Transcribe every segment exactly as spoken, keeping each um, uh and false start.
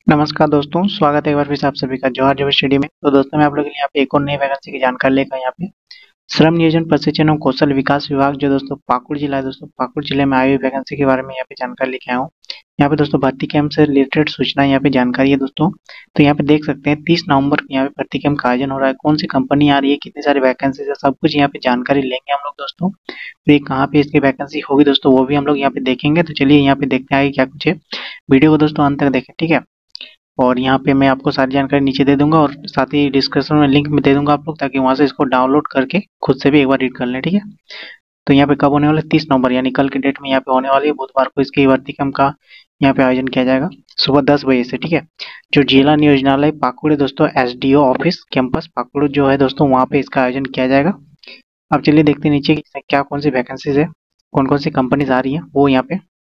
नमस्कार दोस्तों, स्वागत है एक बार फिर से आप सभी का जवाहर जब स्टडी में। तो दोस्तों मैं आप लोगों के लिए यहाँ पे एक और नई वैकेंसी की जानकारी लेकर यहाँ पे श्रम नियोजन प्रशिक्षण एवं कौशल विकास विभाग जो दोस्तों पाकुड़ जिला है, दोस्तों पाकुड़ जिले में आई हुई वैकेंसी के बारे में यहाँ पे जानकारी लेके आया हूँ। यहाँ पे दोस्तों भर्ती कैंप से रिलेटेड सूचना यहाँ पे जानकारी है दोस्तों। तो यहाँ पे देख सकते हैं तीस नवंबर को यहाँ पे भर्ती कैंप का आयोजन हो रहा है। कौन सी कंपनी आ रही है, कितनी सारी वैकेंसी है, सब कुछ यहाँ पे जानकारी लेंगे हम लोग दोस्तों। तो ये कहाँ पे इसकी वैकेंसी होगी दोस्तों, वो भी हम लोग यहाँ पे देखेंगे। तो चलिए यहाँ पे देखते हैं आगे क्या कुछ है। वीडियो को दोस्तों अंत तक देखें, ठीक है। और यहाँ पे मैं आपको सारी जानकारी नीचे दे दूंगा और साथ ही डिस्क्रिप्शन में लिंक भी दे दूंगा आप लोग, ताकि वहां से इसको डाउनलोड करके खुद से भी एक बार रीड कर लें, ठीक है। तो यहाँ पे कब होने वाला है, तीस नवंबर यानी कल की डेट में यहाँ पे होने वाली है। बुधवार को इसकी भर्ती कैंप का यहाँ पे आयोजन किया जाएगा सुबह दस बजे से, ठीक है। जो जिला नियोजनालय पाकुड़ है दोस्तों, S D O office campus Pakur जो है दोस्तों, वहाँ पे इसका आयोजन किया जाएगा। अब चलिए देखते हैं नीचे की क्या कौन सी वैकेंसीज है, कौन कौन सी कंपनीज आ रही है वो यहाँ पे।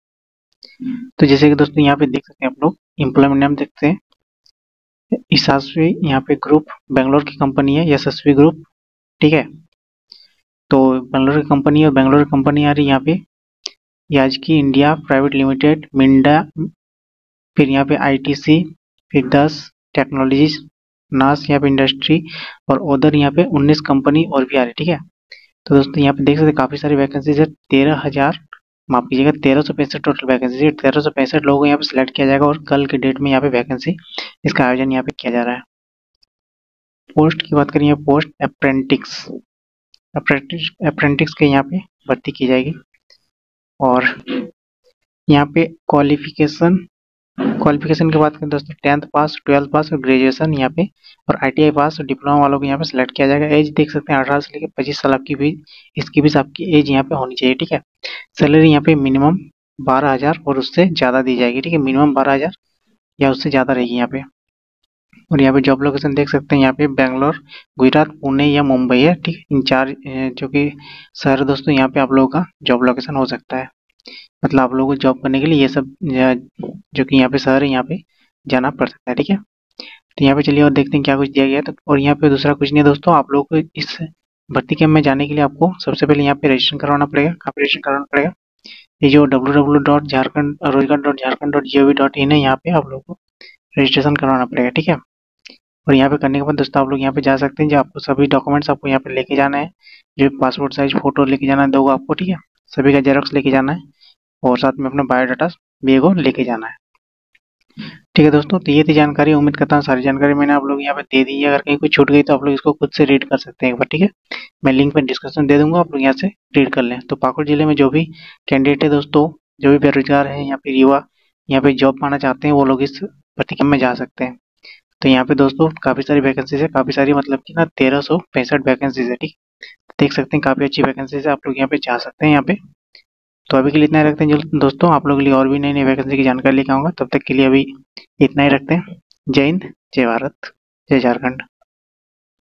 तो जैसे कि दोस्तों यहाँ पे देख सकते हैं आप लोग, एम्प्लॉयमेंट नाम देखते हैं यशस्वी, यहाँ पे ग्रुप बेंगलोर की कंपनी है यशस्वी ग्रुप, ठीक है। तो बेंगलोर की कंपनी है, बेंगलोर की कंपनी आ रही है यहाँ पे Yazaki India private limited, Minda, फिर यहाँ पे आईटीसी, फिर दस टेक्नोलॉजीज, नास यहाँ पे इंडस्ट्री और उधर यहाँ पे उन्नीस कंपनी और भी आ रही है, ठीक है। तो दोस्तों यहाँ पे देख सकते हैं काफी सारी वैकेंसीज है। तेरह हजार माफ कीजिएगा तेरह सौ पैंसठ टोटल वैकेंसी है। तेरह सौ पैंसठ लोगों को यहाँ पे सिलेक्ट किया जाएगा और कल के डेट में यहाँ पे वैकेंसी इसका आयोजन यहाँ पे किया जा रहा है। पोस्ट की बात करें, पोस्ट अप्रेंटिक्स अप्रेंटिस अप्रेंटिक्स के यहाँ पे भर्ती की जाएगी। और यहाँ पे क्वालिफिकेशन क्वालिफिकेशन की बात करें दोस्तों, टेंथ पास, ट्वेल्थ पास और ग्रेजुएशन यहाँ पे और आईटीआई पास और डिप्लोमा वालों को यहाँ पे सिलेक्ट किया जाएगा। एज देख सकते हैं अठारह से लेकर पच्चीस साल आपकी भी इसकी भी आपकी एज यहाँ पे होनी चाहिए, ठीक है। सैलरी यहाँ पे मिनिमम बारह हजार और उससे ज्यादा दी जाएगी, ठीक है। मिनिमम बारह हजार या उससे ज्यादा रहेगी यहाँ पे। और यहाँ पे जॉब लोकेशन देख सकते हैं, यहाँ पे बेंगलोर, गुजरात, पुणे या मुंबई है, ठीक है। इन चार जो कि शहर दोस्तों यहाँ पे आप लोगों का जॉब लोकेशन हो सकता है। मतलब आप लोगों को जॉब करने के लिए ये सब जो कि यहाँ पे शहर है यहाँ पे जाना पड़ सकता है, ठीक है। तो यहाँ पे चलिए और देखते हैं क्या कुछ दिया गया है। तो और यहाँ पे दूसरा कुछ नहीं है दोस्तों, आप लोगों को इस भर्ती कैंप में जाने के लिए आपको सबसे पहले यहाँ पे रजिस्ट्रेशन करवाना पड़ेगा। कहाँ पे रजिस्ट्रेशन करवाना पड़ेगा, ये जो W W W dot Jharkhand Rojgar dot Jharkhand dot G O V dot in है, यहाँ पे आप लोगों को रजिस्ट्रेशन करवाना पड़ेगा, ठीक है। और यहाँ पे करने के बाद दोस्तों आप लोग यहाँ पे जा सकते हैं। जो आपको सभी डॉक्यूमेंट्स आपको यहाँ पे लेके जाना है, जो पासपोर्ट साइज फोटो लेके जाना है दो आपको, ठीक है। सभी का जेरॉक्स लेके जाना है और साथ में अपना बायोडाटा भी एगो लेके जाना है, ठीक है दोस्तों। तो ये थी जानकारी, उम्मीद करता हूँ सारी जानकारी मैंने आप लोग यहाँ पे दे दी है। अगर कहीं कुछ छूट गई तो आप लोग इसको खुद से रीड कर सकते हैं एक बार, ठीक है। मैं लिंक में डिस्क्रिप्शन दे दूंगा, आप लोग यहाँ से रीड कर लें। तो पाकुड़ जिले में जो भी कैंडिडेट है दोस्तों, जो भी बेरोजगार है या फिर युवा यहाँ पे जॉब पाना चाहते हैं, वो लोग इस भर्ती कैंप में जा सकते हैं। तो यहाँ पे दोस्तों काफी सारी वैकेंसीज है, काफी सारी मतलब कि ना तेरह सौ पैंसठ वैकेंसीज है, ठीक। देख सकते हैं काफी अच्छी वैकेंसीज है, आप लोग यहाँ पे जा सकते हैं यहाँ पे। तो अभी के लिए इतना ही रखते हैं जो दोस्तों, आप लोगों के लिए और भी नई नई वैकेंसी की जानकारी लेके आऊंगा। तब तक के लिए अभी इतना ही रखते हैं। जय हिंद, जय भारत, जय झारखंड।